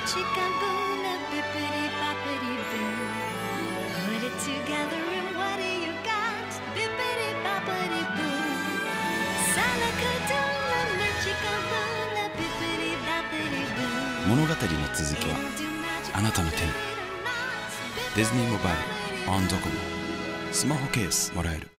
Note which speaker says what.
Speaker 1: chickaboona, bippity boppity boo. Put it together and what do you got? Bippity boppity boo. Salakadoola, chickaboona, bippity boppity boo. 物語の続きはあなたの手に。ディズニーモバイル on ドコモ。スマホケースもらえる。